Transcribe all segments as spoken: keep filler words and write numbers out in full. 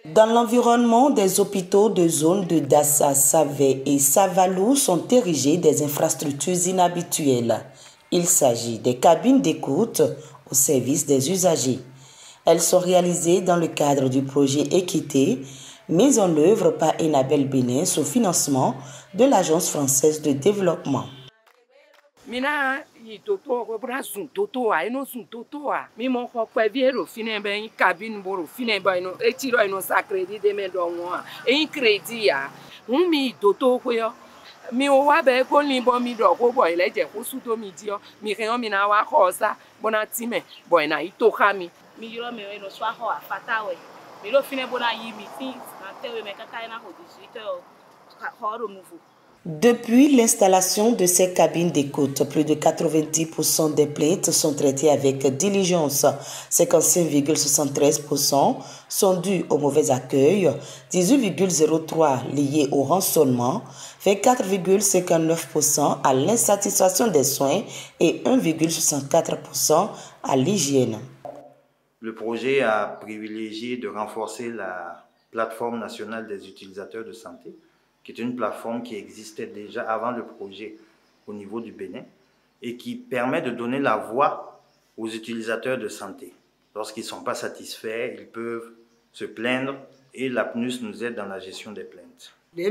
Dans l'environnement des hôpitaux de zone de Dassa, Savé et Savalou sont érigées des infrastructures inhabituelles. Il s'agit des cabines d'écoute au service des usagers. Elles sont réalisées dans le cadre du projet Équité, mis en œuvre par Enabel Bénin sous financement de l'Agence française de développement. Mina yi toto ko bra sun toto a ino sun toto a mi mo ko pe viero fine ben cabine boro fine ba ino e tiro ino sa credit de me do won e credit ya un mi toto ko yo mi o wa be ko ni bo mi do ko bo ile je ko su to mi di o mi re o mi na wa ko sa bona ti me bo na ito ka mi mi yo me ino swa ho afata we mi lo fine bona yi mi tin na te we me kaka na ho dix-huit heures ho ro move. Depuis l'installation de ces cabines d'écoute, plus de quatre-vingt-dix pour cent des plaintes sont traitées avec diligence. cinquante-cinq virgule soixante-treize pour cent sont dues au mauvais accueil, dix-huit virgule zéro trois pour cent liées au rançonnement, vingt-quatre virgule cinquante-neuf pour cent à l'insatisfaction des soins et un virgule soixante-quatre pour cent à l'hygiène. Le projet a privilégié de renforcer la plateforme nationale des utilisateurs de santé, qui est une plateforme qui existait déjà avant le projet au niveau du Bénin et qui permet de donner la voix aux utilisateurs de santé. Lorsqu'ils ne sont pas satisfaits, ils peuvent se plaindre et la P N U S nous aide dans la gestion des plaintes. Je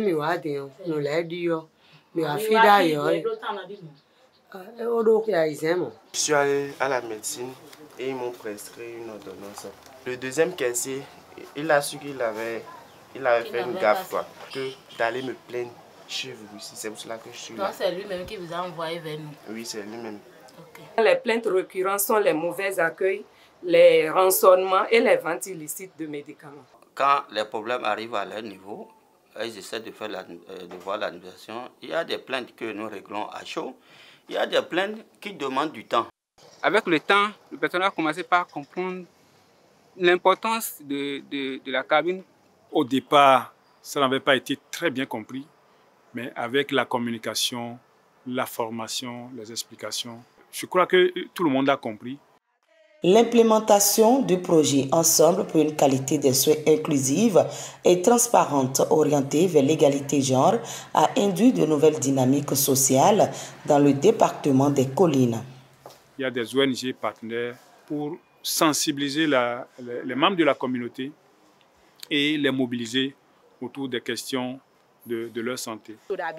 suis allé à la médecine et ils m'ont prescrit une ordonnance. Le deuxième caissier, il a su qu'il avait... Il avait fait une gaffe, quoi, que d'aller me plaindre chez vous ici. C'est pour cela que je suis là. Donc c'est lui-même qui vous a envoyé vers nous? Oui, c'est lui-même. Okay. Les plaintes récurrentes sont les mauvais accueils, les rançonnements et les ventes illicites de médicaments. Quand les problèmes arrivent à leur niveau, ils essaient de, faire la, de voir l'administration. Il y a des plaintes que nous réglons à chaud. Il y a des plaintes qui demandent du temps. Avec le temps, le personnel a commencé par comprendre l'importance de, de, de la cabine. Au départ, ça n'avait pas été très bien compris, mais avec la communication, la formation, les explications, je crois que tout le monde a compris. L'implémentation du projet Ensemble pour une qualité des soins inclusive et transparente orientée vers l'égalité genre a induit de nouvelles dynamiques sociales dans le département des collines. Il y a des O N G partenaires pour sensibiliser la, les, les membres de la communauté et les mobiliser autour des questions de, de leur santé.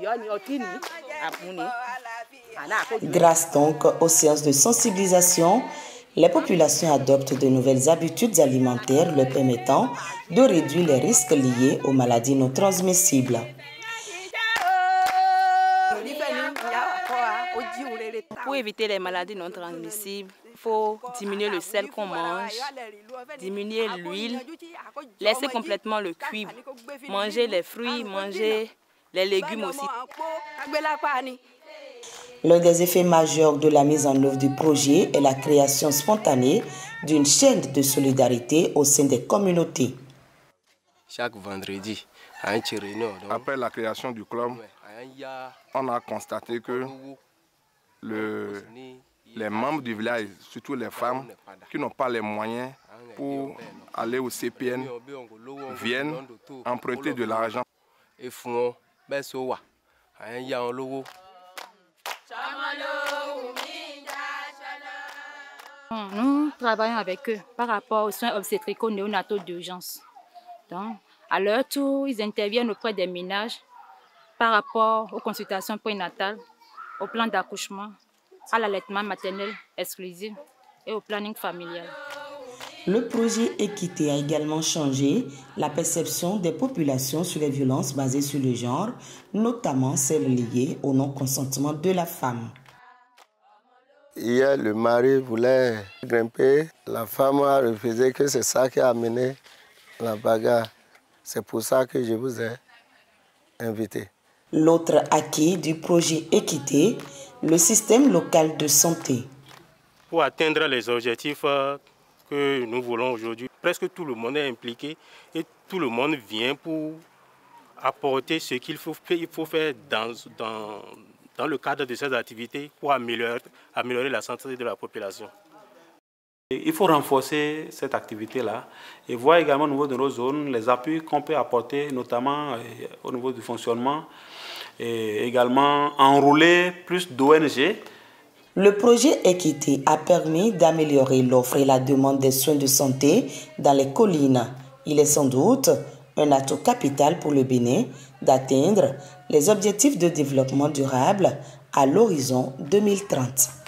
Grâce donc aux séances de sensibilisation, les populations adoptent de nouvelles habitudes alimentaires leur permettant de réduire les risques liés aux maladies non transmissibles. Pour éviter les maladies non transmissibles, il faut diminuer le sel qu'on mange, diminuer l'huile, laisser complètement le cuivre, manger les fruits, manger les légumes aussi. L'un des effets majeurs de la mise en œuvre du projet est la création spontanée d'une chaîne de solidarité au sein des communautés. Chaque vendredi, après la création du club, on a constaté que le, les membres du village, surtout les femmes qui n'ont pas les moyens pour aller au C P N, viennent emprunter de l'argent. Nous travaillons avec eux par rapport aux soins obstétricaux néonataux d'urgence. Donc, à leur tour, ils interviennent auprès des ménages par rapport aux consultations prénatales, au plan d'accouchement, à l'allaitement maternel exclusif et au planning familial. Le projet Équité a également changé la perception des populations sur les violences basées sur le genre, notamment celles liées au non-consentement de la femme. Hier, le mari voulait grimper, la femme a refusé, que c'est ça qui a amené la bagarre. C'est pour ça que je vous ai invité. L'autre acquis du projet Équité, le système local de santé. Pour atteindre les objectifs que nous voulons aujourd'hui, presque tout le monde est impliqué et tout le monde vient pour apporter ce qu'il faut, il faut faire dans, dans, dans le cadre de ces activités pour améliorer, améliorer la santé de la population. Il faut renforcer cette activité-là et voir également au niveau de nos zones les appuis qu'on peut apporter, notamment au niveau du fonctionnement, et également enrôler plus d'O N G. Le projet Équité a permis d'améliorer l'offre et la demande des soins de santé dans les collines. Il est sans doute un atout capital pour le Bénin d'atteindre les objectifs de développement durable à l'horizon deux mille trente.